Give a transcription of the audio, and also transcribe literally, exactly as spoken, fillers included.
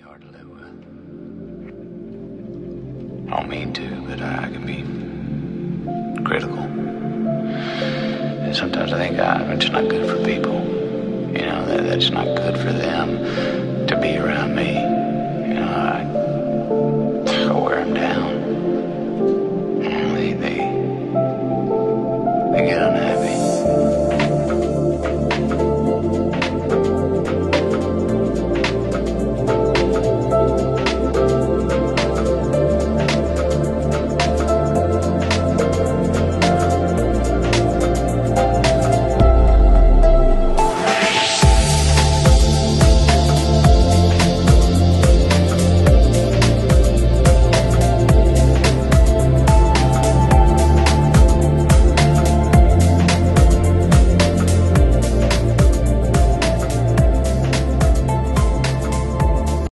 hard to live with. I don't mean to, but I can be critical. And sometimes I think I, I'm just not good for people. You know, that, that's not good for them to be around me.